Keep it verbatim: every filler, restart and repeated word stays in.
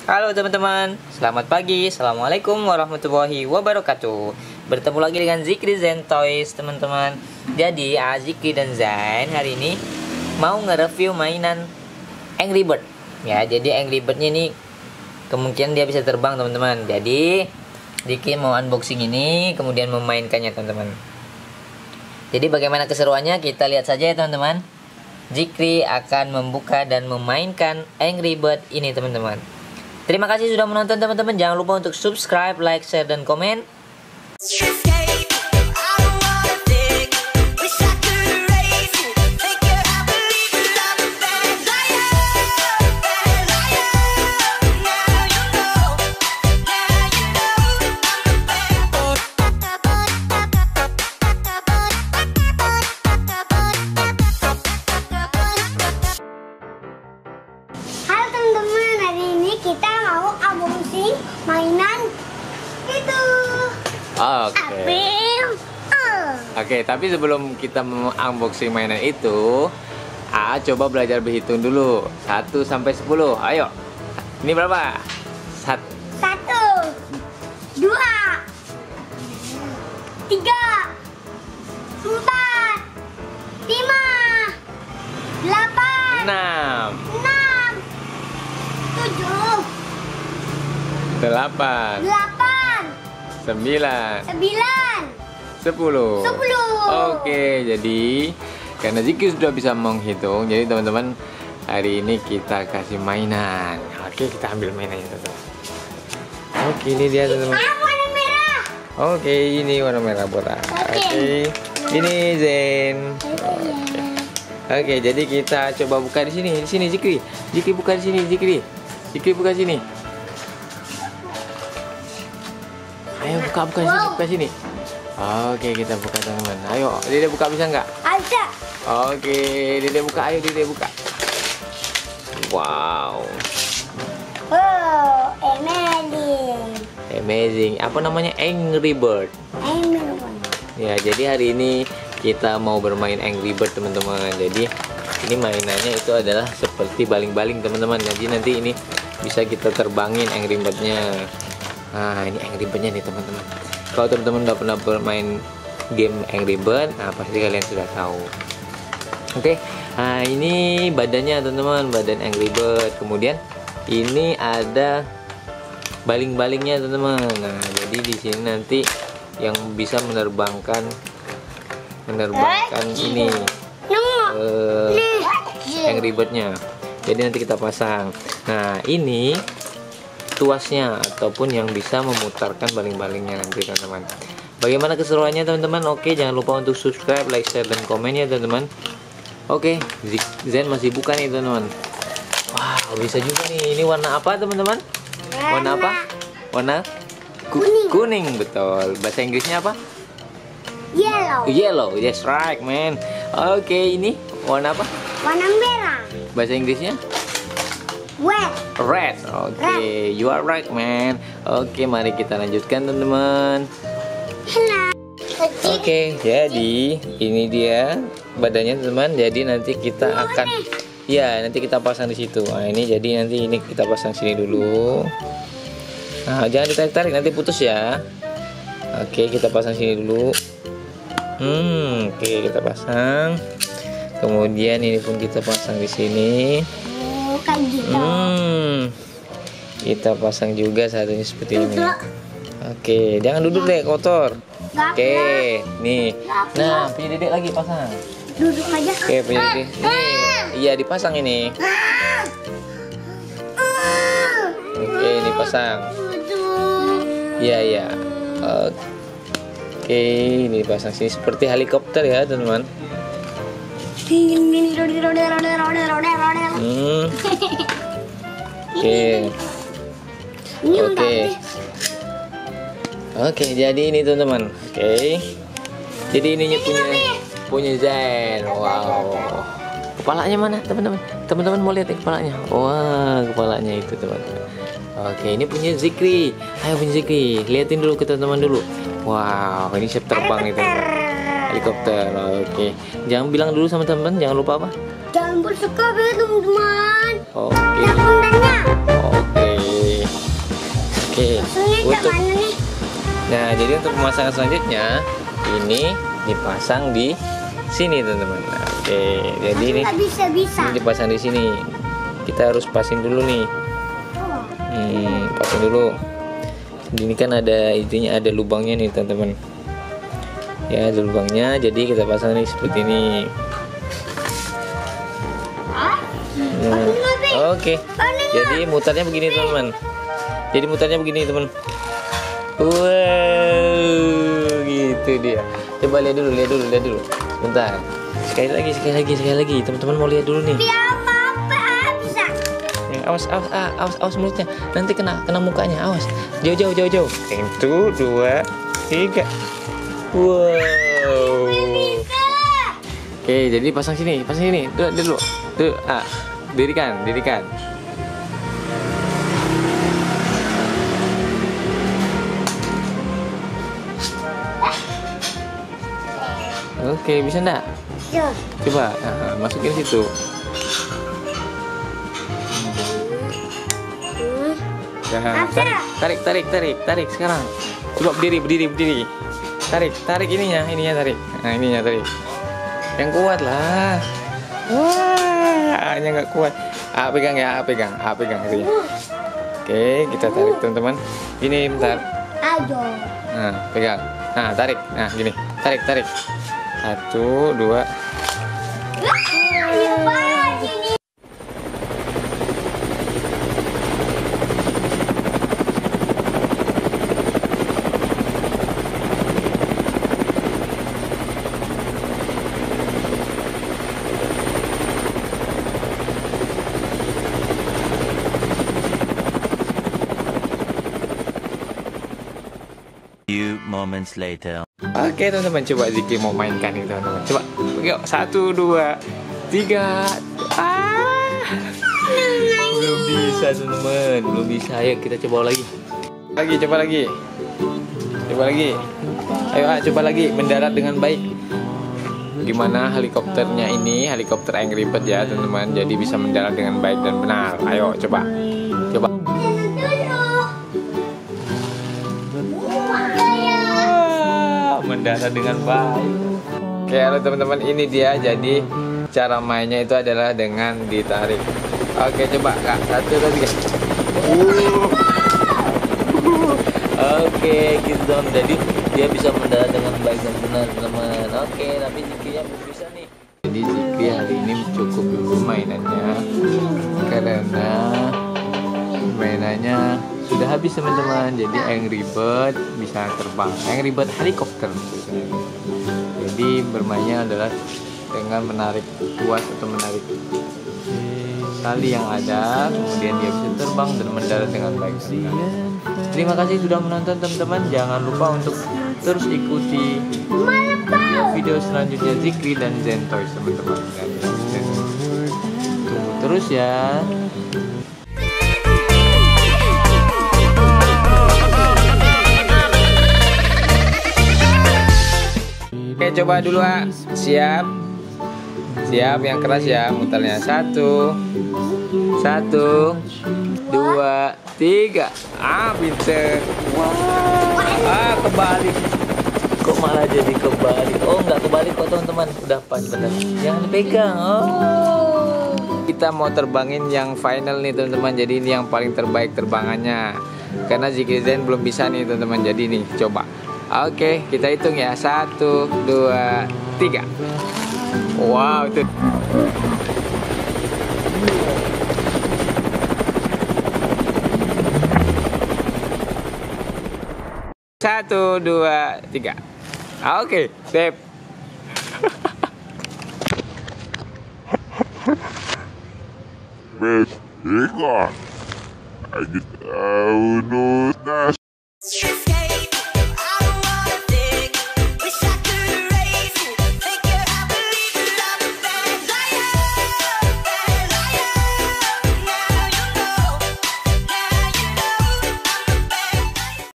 Halo teman-teman, selamat pagi. Assalamualaikum warahmatullahi wabarakatuh. Bertemu lagi dengan Zikri Zen Toys teman-teman. Jadi Zikri dan Zen hari ini mau nge-review mainan Angry Bird. Ya, jadi Angry Bird-nya ini kemungkinan dia bisa terbang teman-teman. Jadi Zikri mau unboxing ini, kemudian memainkannya teman-teman. Jadi bagaimana keseruannya kita lihat saja ya teman-teman. Zikri akan membuka dan memainkan Angry Bird ini teman-teman. Terima kasih sudah menonton teman-teman. Jangan lupa untuk subscribe, like, share, dan komen. Kita mau unboxing mainan itu. Oke. Okay. Uh. Oke, tapi sebelum kita unboxing mainan itu, A coba belajar berhitung dulu. satu sampai sepuluh. Ayo. Ini berapa? Sat Satu, dua, tiga, empat, lima, delapan, enam, enam, tujuh, delapan, delapan, sembilan, sembilan, sepuluh. sepuluh. Oke, jadi karena Zikri sudah bisa menghitung, jadi teman-teman hari ini kita kasih mainan. Oke, kita ambil mainannya teman-teman. Oke, ini dia teman-teman. Ah, warna merah. Oke, ini warna merah buat A. Oke. Oke, ini Zen. Oke. Oke, jadi kita coba buka di sini, di sini Zikri. Zikri buka di sini, Zikri. Zikri buka sini. Ayo buka, buka sini, buka sini. Oke, kita buka teman-teman. Ayo, Dede buka bisa nggak? Ada. Oke, Dede buka, ayo Dede buka. Wow, Oh, amazing. amazing. Apa namanya? Angry Bird. Amazing. Ya, jadi hari ini kita mau bermain Angry Bird teman-teman. Jadi ini mainannya itu adalah seperti baling-baling teman-teman. Jadi nanti ini bisa kita terbangin Angry Bird-nya. Nah, ini Angry Bird-nya nih teman-teman. Kalau teman-teman udah pernah bermain game Angry Bird, nah pasti kalian sudah tahu. Oke, nah ini badannya teman-teman, badan Angry Bird. Kemudian ini ada baling-balingnya teman-teman. Nah, jadi di sini nanti yang bisa menerbangkan menerbangkan ini uh, Angry Bird-nya. Jadi nanti kita pasang. Nah, ini tuasnya ataupun yang bisa memutarkan baling-balingnya nanti teman-teman. Bagaimana keseruannya teman-teman? Oke, jangan lupa untuk subscribe, like, share, dan komen ya teman-teman. Oke, Zen masih buka nih teman-teman. Wow, bisa juga nih. Ini warna apa teman-teman? Warna apa? Warna ku Kuning. kuning, betul. Bahasa Inggrisnya apa? Yellow. Yellow, that's right man. Oke, ini warna apa? Warna merah. Bahasa Inggrisnya? Red. Red. Oke, you are right man. Oke, mari kita lanjutkan teman-teman. Hello. Oke, jadi ini dia badannya teman. Jadi nanti kita akan, ya nanti kita pasang di situ. Nah ini jadi nanti ini kita pasang sini dulu. Nah jangan ditarik-tarik nanti putus ya. Oke, kita pasang sini dulu. Hmm, oke kita pasang. Kemudian ini pun kita pasang di sini. Oh, kayak gitu. Hmm, kita pasang juga satunya seperti ini. Oke, jangan duduk deh kotor. Oke, nih. Nah, punya Dedek lagi pasang. Duduk aja. Oke, punya Dedek. Nih, iya dipasang ini. Oke, ini pasang. Iya, iya. Oke, ini dipasang sini seperti helikopter ya, teman-teman. Hmm. Oke. Oke. Oke, jadi ini teman-teman. Oke. Jadi ininya punya punya Zen. Wow. Kepalanya mana, teman-teman? Teman-teman mau lihat ya kepalanya? Wah, kepalanya itu, teman-teman. Oke, ini punya Zikri. Ayo punya Zikri, liatin dulu ke teman-teman dulu. Wow, ini siap terbang itu. Helikopter. Oke. Jangan bilang dulu sama teman-teman, jangan lupa apa? Jangan bersubscribe ya teman-teman. Oke. Dan kontennya. Oke. Oke. Maksudnya ke Untuk mana nih? Nah, jadi untuk pemasangan selanjutnya ini dipasang di sini, teman-teman. Nah, oke. Jadi ini Nggak bisa-bisa. ini dipasang di sini. Kita harus pasin dulu nih. Oh. Hmm, pasin dulu. Ini kan ada intinya ada lubangnya nih, teman-teman. Ya, ada lubangnya. Jadi kita pasang nih seperti ini. Nah, oke. Jadi mutarnya begini, teman-teman. Jadi mutarnya begini, teman. Wow, gitu dia. Coba lihat dulu, lihat dulu, lihat dulu. Bentar. Sekali lagi, sekali lagi, sekali lagi. Teman-teman mau lihat dulu nih. Dia apa-apa bisa. Ya, awas, awas, ah, awas, awas mulutnya. Nanti kena, kena mukanya. Awas. Jauh, jauh, jauh, jauh. Satu, dua, tiga. Wow. Oke, jadi pasang sini, pasang sini. Dulu, dulu, dulu. Ah, dirikan, dirikan. Oke, bisa enggak? Yo. Coba, nah, masukin situ. Nah, tarik, tarik, tarik, tarik, tarik sekarang. Coba berdiri, berdiri, berdiri. Tarik, tarik ininya, ininya tarik. Nah, ininya tarik. Yang kuat lah. Wah, hanya nggak kuat. Ah, pegang ya, ah, pegang, ah, pegang sini. Oke, kita tarik, teman-teman. Ini bentar. Ayo. Nah, pegang. Nah, tarik. Nah, gini. Tarik, tarik. Satu, dua. Ayo banget ini. Few moments later. Oke, teman-teman, coba Zikri mau mainkan nih, teman-teman. Coba, yuk, satu, dua, tiga. Ah, belum bisa, teman-teman, belum bisa. Ayo kita coba lagi. Lagi, coba lagi. Coba lagi. Ayo, ah, coba lagi mendarat dengan baik. Gimana helikopternya ini? Helikopter Angry Bird ya, teman-teman. Jadi bisa mendarat dengan baik dan benar. Ayo, coba. Coba. Mendarat dengan baik. Oke, halo teman-teman, ini dia. Jadi cara mainnya itu adalah dengan ditarik. Oke, coba Kak, satu, dua, tiga. Uh. Oke, gitu dong. Jadi dia bisa mendarat dengan baik dan benar, teman-teman. Oke, tapi Zikrinya belum bisa nih. Jadi Zikri hari ini cukup dulu mainannya karena mainannya sudah habis, teman-teman. Jadi Angry Bird bisa terbang, Angry Bird helikopter. Jadi bermainnya adalah dengan menarik tuas atau menarik tali yang ada, kemudian dia bisa terbang dan mendarat dengan baik. Terima kasih sudah menonton, teman-teman. Jangan lupa untuk terus ikuti video selanjutnya Zikri dan Zentoys, teman-teman. Tunggu terus ya. Oke, coba dulu, ah. Siap. Siap, yang keras ya. Mutarnya satu, satu, dua, tiga. Ah, pinter. Wow. Ah, kebalik. Kok malah jadi kebalik? Oh, nggak kebalik kok, teman-teman. Udah pas, bener. Jangan dipegang. Oh. Kita mau terbangin yang final nih, teman-teman. Jadi ini yang paling terbaik terbangannya. Karena Zikri Zen belum bisa nih, teman-teman. Jadi nih, coba. Oke, kita hitung ya. Satu, dua, tiga. Wow, itu. Satu, dua, tiga. Oke, sip. Mas, ikaw. Agit, uh, uno, nas.